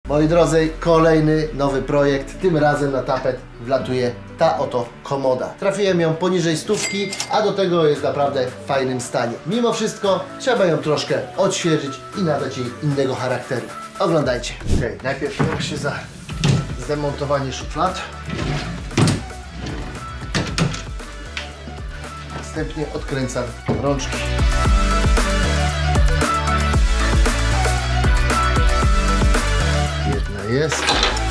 Moi drodzy, kolejny nowy projekt. Tym razem na tapet wlatuje ta oto komoda. Trafiłem ją poniżej 100, a do tego jest naprawdę w fajnym stanie. Mimo wszystko trzeba ją troszkę odświeżyć i nadać jej innego charakteru. Oglądajcie. Okay, najpierw biorę się za zdemontowanie szuflad. Następnie odkręcam rączki. Jedna jest.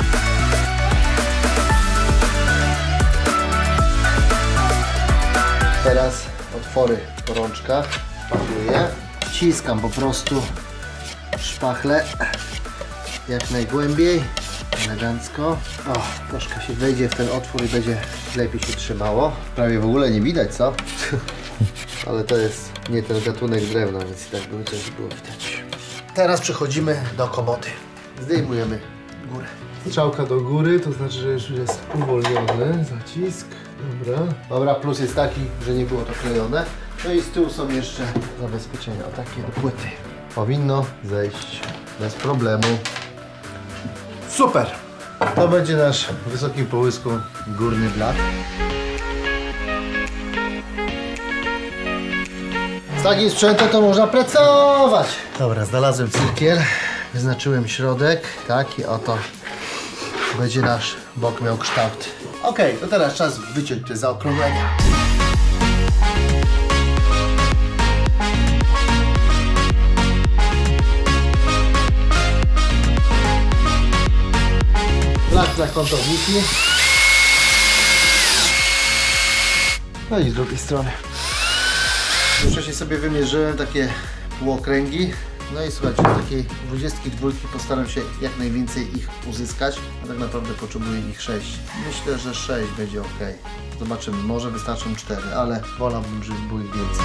Teraz otwory po rączkach. Szpachluję. Wciskam po prostu szpachlę jak najgłębiej. Elegancko. O, troszkę się wejdzie w ten otwór i będzie lepiej się trzymało. Prawie w ogóle nie widać, co? Ale to jest nie ten gatunek drewna, więc i tak by coś było widać. Teraz przechodzimy do komody. Zdejmujemy górę. Strzałka do góry, to znaczy, że już jest uwolniony zacisk. Dobra, plus jest taki, że nie było to klejone. No i z tyłu są jeszcze zabezpieczenia, o takie do płyty. Powinno zejść bez problemu. Super! To będzie nasz w wysokim połysku górny blat. Z takim sprzętem to można pracować. Dobra, znalazłem cyrkiel, wyznaczyłem środek. Taki oto będzie nasz bok miał kształt. Ok, to teraz czas wyciąć te zaokrąglenia. Blak na kątowniki. No i z drugiej strony. Już wcześniej sobie wymierzyłem takie półokręgi. No i słuchajcie, z takiej 22 postaram się jak najwięcej ich uzyskać, a tak naprawdę potrzebuję ich 6. Myślę, że 6 będzie ok. Zobaczymy, może wystarczą 4, ale wolałbym, żeby było ich więcej.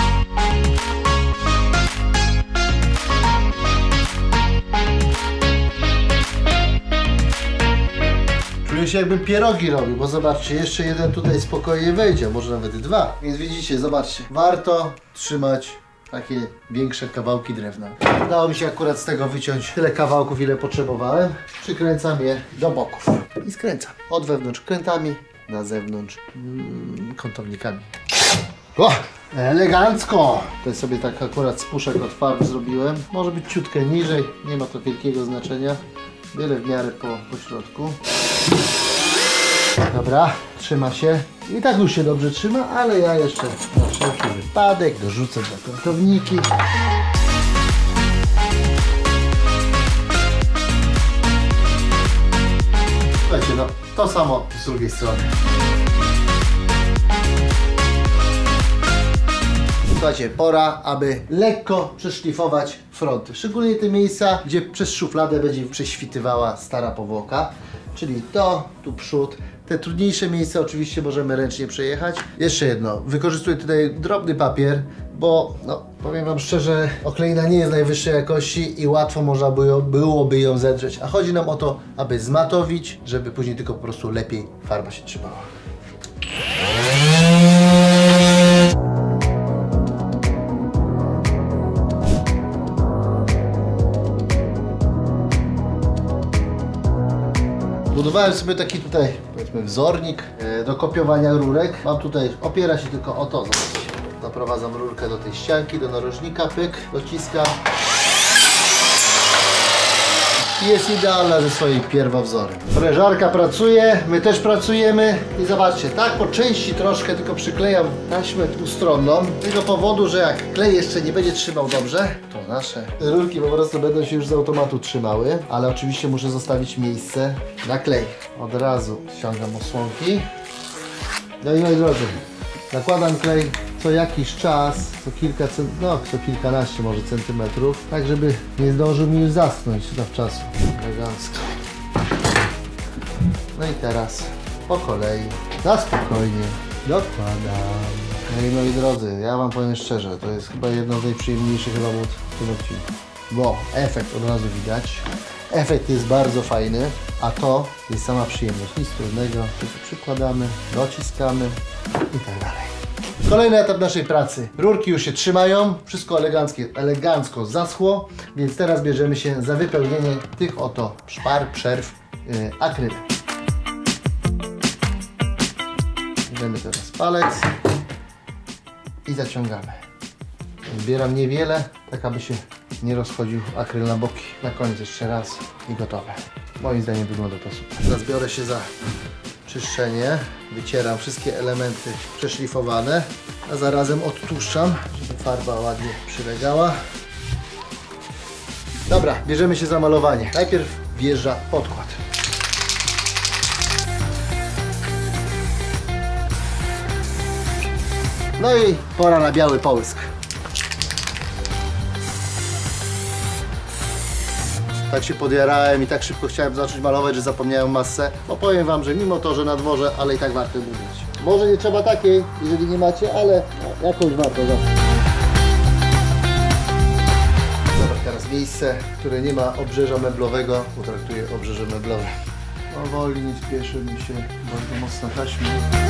Czuję się jakbym pierogi robił, bo zobaczcie, jeszcze jeden tutaj spokojnie wejdzie, może nawet 2. Więc widzicie, zobaczcie, warto trzymać takie większe kawałki drewna. Udało mi się akurat z tego wyciąć tyle kawałków, ile potrzebowałem. Przykręcam je do boków i skręcam. Od wewnątrz krętami, na zewnątrz kątownikami. O! Elegancko! Tutaj sobie tak akurat spuszek od farb zrobiłem. Może być ciutkę niżej, nie ma to wielkiego znaczenia. Wiele w miarę po środku. Dobra, trzyma się. I tak już się dobrze trzyma, ale ja jeszcze na wszelki wypadek dorzucę dwa kątowniki. Słuchajcie, no to samo z drugiej strony. Słuchajcie, pora, aby lekko przeszlifować fronty. Szczególnie te miejsca, gdzie przez szufladę będzie prześwitywała stara powłoka. Czyli to, tu przód. Te trudniejsze miejsca oczywiście możemy ręcznie przejechać. Jeszcze jedno, wykorzystuję tutaj drobny papier, bo no, powiem Wam szczerze, okleina nie jest najwyższej jakości i łatwo można byłoby ją zedrzeć. A chodzi nam o to, aby zmatowić, żeby później tylko po prostu lepiej farba się trzymała. Budowałem sobie taki tutaj, powiedzmy, wzornik do kopiowania rurek. Mam tutaj, opiera się tylko o to, zobaczcie. Doprowadzam rurkę do tej ścianki, do narożnika, pyk, dociskam. I jest idealna ze swoim pierwowzorem. Prężarka pracuje, my też pracujemy i zobaczcie, tak po części troszkę tylko przyklejam taśmę dwustronną. Z tego powodu, że jak klej jeszcze nie będzie trzymał dobrze, to nasze rurki po prostu będą się już z automatu trzymały, ale oczywiście muszę zostawić miejsce na klej. Od razu ściągam osłonki. No i moi drodzy, nakładam klej co jakiś czas, co kilkanaście może centymetrów, tak żeby nie zdążył mi już zasnąć zawczasu. Elegancko. No i teraz po kolei, na spokojnie dokładam. No i moi drodzy, ja Wam powiem szczerze, to jest chyba jedno z najprzyjemniejszych robót w tym odcinku, bo efekt od razu widać. Efekt jest bardzo fajny, a to jest sama przyjemność. Nic trudnego, tylko przykładamy, dociskamy i tak dalej. Kolejny etap naszej pracy. Rurki już się trzymają, wszystko elegancko zaschło, więc teraz bierzemy się za wypełnienie tych oto szpar, przerw, akrylem. Bierzemy teraz palec i zaciągamy. Zbieram niewiele, tak aby się nie rozchodził akryl na boki. Na koniec jeszcze raz i gotowe. Moim zdaniem wygląda to super. Teraz biorę się za czyszczenie. Wycieram wszystkie elementy przeszlifowane, a zarazem odtłuszczam, żeby farba ładnie przylegała. Dobra, bierzemy się za malowanie. Najpierw wjeżdża podkład. No i pora na biały połysk. Tak się podjarałem i tak szybko chciałem zacząć malować, że zapomniałem masę. Bo powiem wam, że mimo to, że na dworze, ale i tak warto mówić. Może nie trzeba takiej, jeżeli nie macie, ale no, jakąś warto zawsze. Dobra, teraz miejsce, które nie ma obrzeża meblowego, potraktuję obrzeże meblowe. Powoli, nie spieszy mi się, bardzo mocno taśmy.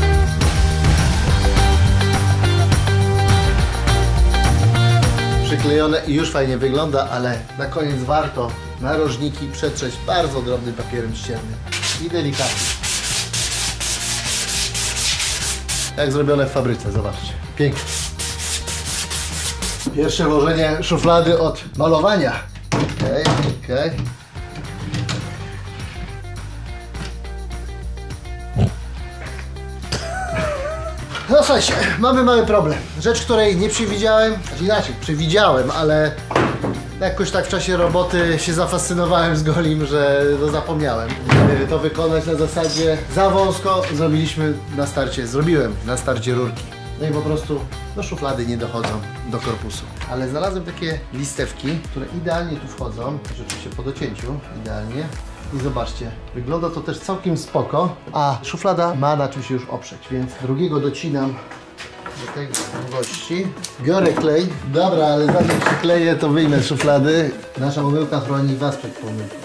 Przyklejone i już fajnie wygląda, ale na koniec warto narożniki przetrzeć bardzo drobnym papierem ściernym i delikatnie. Jak zrobione w fabryce, zobaczcie. Pięknie. Pierwsze włożenie szuflady od malowania. Okej. No słuchajcie, mamy mały problem. Rzecz, której nie przewidziałem, inaczej, przewidziałem, ale jakoś tak w czasie roboty się zafascynowałem z Golim, że no zapomniałem to wykonać na zasadzie za wąsko. Zrobiłem na starcie rurki. No i po prostu do szuflady nie dochodzą do korpusu. Ale znalazłem takie listewki, które idealnie tu wchodzą, rzeczywiście po docięciu, idealnie. I zobaczcie, wygląda to też całkiem spoko, a szuflada ma na czym się już oprzeć, więc drugiego docinam do tej długości. Biorę klej. Dobra, ale zanim przykleję, to wyjmę z szuflady. Nasza pomyłka chroni was przed pomyłką.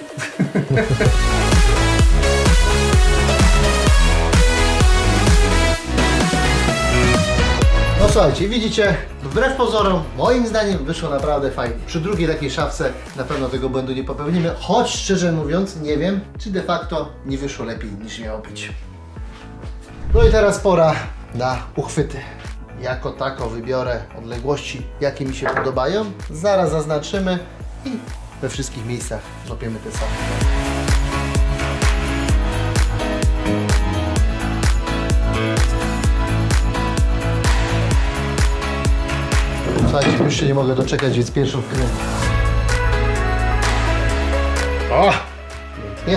No słuchajcie, widzicie, wbrew pozorom, moim zdaniem wyszło naprawdę fajnie. Przy drugiej takiej szafce na pewno tego błędu nie popełnimy, choć szczerze mówiąc nie wiem, czy de facto nie wyszło lepiej niż miało być. No i teraz pora na uchwyty. Jako tako wybiorę odległości, jakie mi się podobają. Zaraz zaznaczymy i we wszystkich miejscach złapiemy te same. Słuchajcie, już się nie mogę doczekać, więc pierwszą wkręcę. O! Pięknie.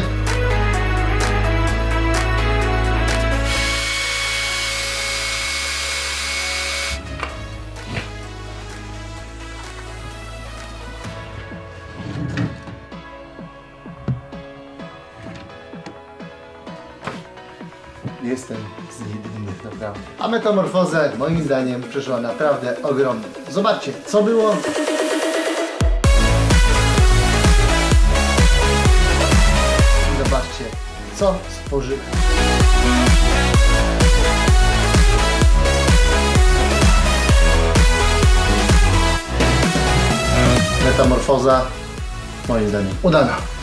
Jestem z jedynych, naprawdę. A metamorfozę, moim zdaniem, przeszła naprawdę ogromnie. Zobaczcie, co było. Zobaczcie, co stworzyłem. Metamorfoza, moim zdaniem, udana.